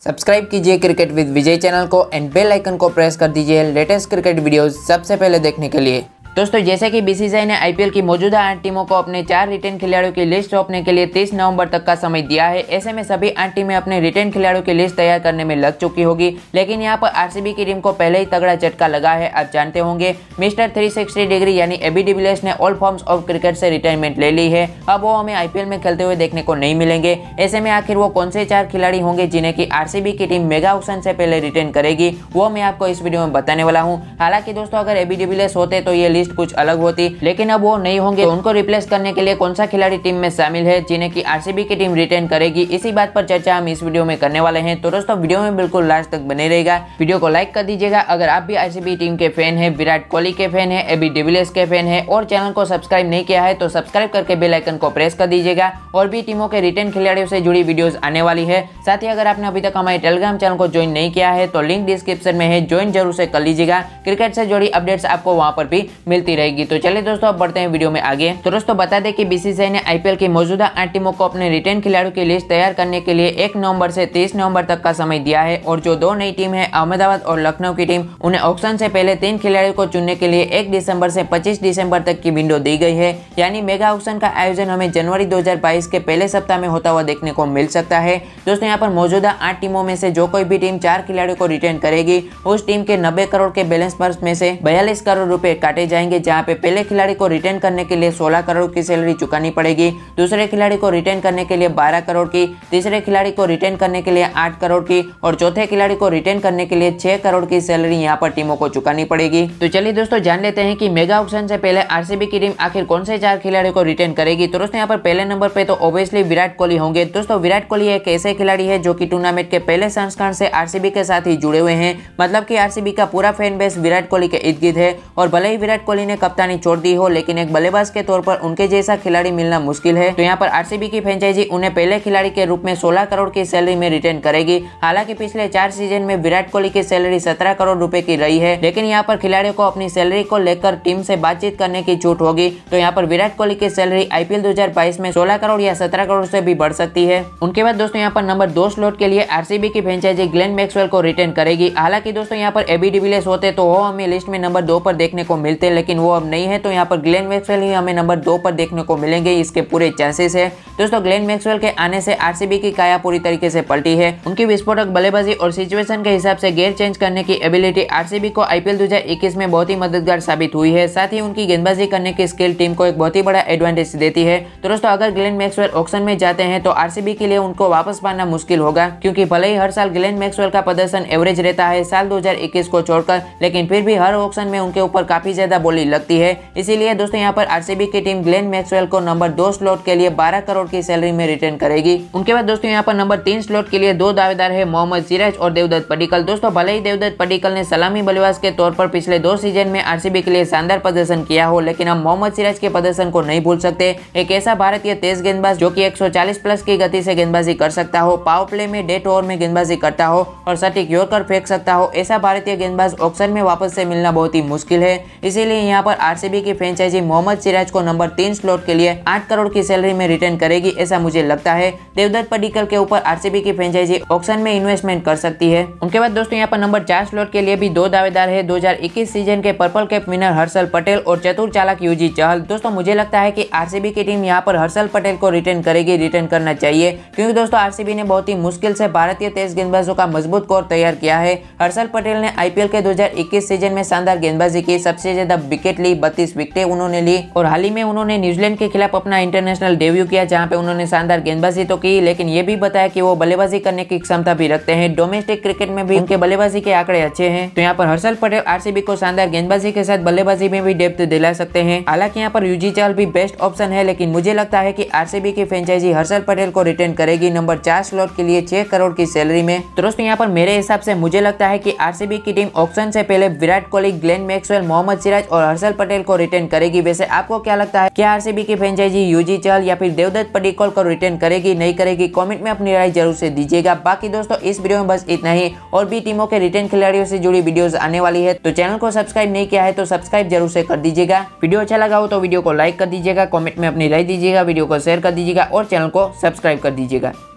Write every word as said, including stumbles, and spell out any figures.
Subscribe कीजिए cricket with Vijay channel को and bell icon को प्रेस कर दीजिए लेटेस्ट क्रिकेट वीडियोस सबसे पहले देखने के लिए। दोस्तों जैसे कि बीसीसीआई ने आईपीएल की मौजूदा आठ टीमों को अपने चार रिटेन खिलाड़ियों की लिस्ट सौंपने के लिए तीस नवंबर तक का समय दिया है। ऐसे में सभी आठ टीमें अपने रिटेन खिलाड़ियों की लिस्ट तैयार करने में लग चुकी होगी, लेकिन यहाँ पर आरसीबी की टीम को पहले ही तगड़ा झटका लगा है। आप जानते होंगे मिस्टर थ्री सिक्सटी डिग्री यानी एबी डिविलियर्स ने ऑल फॉर्म्स ऑफ क्रिकेट से रिटायरमेंट ले ली है। अब वो हमें आईपीएल में खेलते हुए देखने को नहीं मिलेंगे। ऐसे में आखिर वो कौन से चार खिलाड़ी होंगे जिन्हें की आरसीबी की टीम मेगा ऑक्शन से पहले रिटेन करेगी, वो मैं आपको इस वीडियो में बताने वाला हूँ। हालांकि दोस्तों अगर एबी डिविलियर्स होते तो ये लिस्ट कुछ अलग होती, लेकिन अब वो नहीं होंगे, तो उनको रिप्लेस करने के लिए कौन सा खिलाड़ी टीम में शामिल है जिन्हें की आरसीबी की टीम रिटेन करेगी, इसी बात पर चर्चा हम इस वीडियो में करने वाले हैं। तो दोस्तों वीडियो में बिल्कुल लास्ट तक बने रहेगा। वीडियो को लाइक कर दीजिएगा अगर आप भी आरसीबी टीम के फैन है, विराट कोहली के फैन है, एबी डिविलियर्स के फैन है और चैनल को सब्सक्राइब नहीं किया है तो सब्सक्राइब करके बेल आइकन को प्रेस कर दीजिएगा। और भी टीमों के रिटेन खिलाड़ियों से जुड़ी वीडियोस आने वाली है। साथ ही अगर आपने अभी तक हमारे टेलीग्राम चैनल को ज्वाइन नहीं किया है तो लिंक डिस्क्रिप्शन में है, ज्वाइन जरूर से कर लीजिएगा। क्रिकेट से जुड़ी अपडेट्स आपको वहां पर भी मिलती रहेगी। तो चलिए दोस्तों अब बढ़ते हैं वीडियो में आगे। तो दोस्तों बता दें कि बीसीसीआई ने आईपीएल की मौजूदा आठ टीमों को अपने रिटेन खिलाड़ियों की लिस्ट तैयार करने के लिए एक नवंबर से तीस नवंबर तक का समय दिया है। और जो दो नई टीम है अहमदाबाद और लखनऊ की टीम, उन्हें ऑक्शन से पहले तीन खिलाड़ियों को चुनने के लिए एक दिसंबर से पच्चीस दिसंबर तक की विंडो दी गई है। यानी मेगा ऑक्शन का आयोजन हमें जनवरी दो हजार बाईस के पहले सप्ताह में होता हुआ देखने को मिल सकता है। दोस्तों यहाँ पर मौजूदा आठ टीमों में से जो कोई भी टीम चार खिलाड़ियों को रिटेन करेगी उस टीम के नब्बे करोड़ के बैलेंस पर में से बयालीस करोड़ रुपए काटे जाएंगे, जहाँ पे पहले खिलाड़ी को रिटेन करने के लिए सोलह करोड़ की सैलरी चुकानी पड़ेगी, दूसरे खिलाड़ी को रिटेन करने के लिए बारह करोड़ की, तीसरे खिलाड़ी को रिटेन करने के लिए आठ करोड़ की और चौथे खिलाड़ी को रिटेन करने के लिए छह करोड़ की सैलरी यहाँ पर टीमों को चुकानी पड़ेगी। तो चलिए दोस्तों जान लेते हैं कि मेगा ऑक्शन से पहले आरसीबी की टीम आखिर कौन से चार खिलाड़ियों को रिटेन करेगी। तो दोस्तों यहाँ पर पहले नंबर पे तो ऑब्वियसली विराट कोहली होंगे। दोस्तों विराट कोहली एक ऐसे खिलाड़ी है जो कि टूर्नामेंट के पहले संस्करण से आरसीबी के साथ ही जुड़े हुए हैं, मतलब कि आरसीबी का पूरा फैन बेस विराट कोहली के इर्द गिर्द है। और भले ही विराट कोहली ने कप्तानी छोड़ दी हो, लेकिन एक बल्लेबाज के तौर पर उनके जैसा खिलाड़ी मिलना मुश्किल है। तो यहाँ पर आरसीबी की फ्रेंचाइजी उन्हें पहले खिलाड़ी के रूप में सोलह करोड़ की सैलरी में रिटेन करेगी। हालांकि पिछले चार सीजन में विराट कोहली की सैलरी सत्रह करोड़ रुपए की रही है, लेकिन यहाँ पर खिलाड़ियों को अपनी सैलरी को लेकर टीम से बातचीत करने की छूट होगी। तो यहाँ पर विराट कोहली की सैलरी आईपीएल दो हजार बाईस में सोलह करोड़ या सत्रह करोड़ से भी बढ़ सकती है। उनके बाद दोस्तों यहाँ पर नंबर दो स्लॉट के लिए आरसीबी की फ्रेंचाइजी ग्लेन मैक्सवेल को रिटेन करेगी। हालांकि दोस्तों यहाँ पर एबी डिविलियर्स होते तो वो हमें लिस्ट में नंबर दो पर देखने को मिलते, लेकिन वो अब नहीं है। तो यहाँ पर ग्लेन मैक्सवेल ही हमें नंबर दो पर देखने को मिलेंगे, इसके पूरे चांसेस है। दोस्तों ग्लेन मैक्सवेल के आने से आरसीबी की काया पूरी तरीके से पलटी है। उनकी विस्फोटक बल्लेबाजी और सिचुएशन के हिसाब से गेयर चेंज करने की एबिलिटी आरसीबी को आईपीएल दो हजार इक्कीस में बहुत ही मददगार साबित हुई है। साथ ही उनकी गेंदबाजी करने की स्किल टीम को एक बहुत ही बड़ा एडवांटेज देती है। तो दोस्तों अगर ग्लेन मैक्सवेल ऑक्शन में जाते हैं तो आरसीबी के लिए उनको वापस पाना मुश्किल होगा, क्योंकि भले ही हर साल ग्लेन मैक्सवेल का प्रदर्शन एवरेज रहता है साल दो हजार इक्कीस को छोड़कर, लेकिन फिर भी हर ऑक्शन में उनके ऊपर काफी ज्यादा बोली लगती है। इसीलिए दोस्तों यहाँ पर आरसीबी की टीम ग्लेन मैक्सवेल को नंबर दो स्लॉट के लिए बारह करोड़ की सैलरी में रिटेन करेगी। उनके बाद दोस्तों यहाँ पर नंबर तीन स्लॉट के लिए दो दावेदार है, मोहम्मद सिराज और देवदत्त पडिक्कल। दोस्तों भले ही देवदत्त पडिक्कल ने सलामी बल्लेबाज के तौर पर पिछले दो सीजन में आरसीबी के लिए शानदार प्रदर्शन किया हो, लेकिन हम मोहम्मद सिराज के प्रदर्शन को नहीं भूल सकते। एक ऐसा भारतीय तेज गेंदबाज जो कि एक सौ चालीस प्लस की गति से गेंदबाजी कर सकता हो, पावर प्ले में डेथ ओवर में गेंदबाजी करता हो और सटीक यॉर्कर फेंक सकता हो, ऐसा भारतीय गेंदबाज ऑक्शन में वापस से मिलना बहुत ही मुश्किल है। इसीलिए यहाँ पर आरसीबी की फ्रेंचाइजी मोहम्मद सिराज को नंबर तीन स्लॉट के लिए आठ करोड़ की सैलरी में रिटेन करेगी, ऐसा मुझे लगता है। देवदत्त पडिक्कल के ऊपर आरसीबी की फ्रेंचाइजी ऑक्शन में इन्वेस्टमेंट कर सकती है। उनके बाद दोस्तों यहाँ पर नंबर चार स्लॉट के लिए भी दो दावेदार है, दो हजार इक्कीस सीजन के purple cap winner Harshal Patel और चतुर चालक यूजी चहल। दोस्तों मुझे लगता है कि आरसीबी की टीम यहाँ पर हर्षल पटेल को रिटेन करेगी, रिटेन करना चाहिए, क्योंकि दोस्तों आरसीबी ने बहुत ही मुश्किल से भारतीय तेज गेंदबाजों का मजबूत कोर तैयार किया है। हर्षल पटेल ने आईपीएल के दो हजार इक्कीस सीजन में शानदार गेंदबाजी की, सबसे ज्यादा विकेट ली, बत्तीस विकेटें उन्होंने ली और हाल ही में उन्होंने न्यूजीलैंड के खिलाफ अपना इंटरनेशनल डेब्यू किया, जहां पे उन्होंने शानदार गेंदबाजी तो की, लेकिन ये भी बताया कि वो बल्लेबाजी करने की क्षमता भी रखते हैं। डोमेस्टिक क्रिकेट में भी उनके बल्लेबाजी के आंकड़े अच्छे हैं। तो यहाँ पर हर्षल पटेल आरसीबी को शानदार गेंदबाजी के साथ बल्लेबाजी में भी डेप्थ दिला सकते हैं। हालांकि यहाँ पर यूजी चहल भी बेस्ट ऑप्शन है, लेकिन मुझे लगता है कि आरसीबी की फ्रेंचाइजी हर्षल पटेल को रिटेन करेगी नंबर चार स्लॉट के लिए छह करोड़ की सैलरी में। तो दोस्तों यहाँ पर मेरे हिसाब से मुझे लगता है कि आरसीबी की टीम ऑक्शन से पहले विराट कोहली, ग्लेन मैक्सवेल, मोहम्मद सिराज और हर्षल पटेल को रिटेन करेगी। वैसे आपको क्या लगता है, क्या आरसीबी की फ्रेंचाइजी यूजी चहल या फिर देवदत्त पडिक्कल को रिटेन करेगी, नहीं करेगी? कमेंट में अपनी राय जरूर से दीजिएगा। बाकी दोस्तों इस वीडियो में बस इतना ही, और भी टीमों के रिटेन खिलाड़ियों से जुड़ी वीडियोस आने वाली है, तो चैनल को सब्सक्राइब नहीं किया है तो सब्सक्राइब जरूर से कर दीजिएगा। वीडियो अच्छा लगा हो तो वीडियो को लाइक कर दीजिएगा, कमेंट में अपनी राय दीजिएगा, वीडियो को शेयर कर दीजिएगा और चैनल को सब्सक्राइब कर दीजिएगा।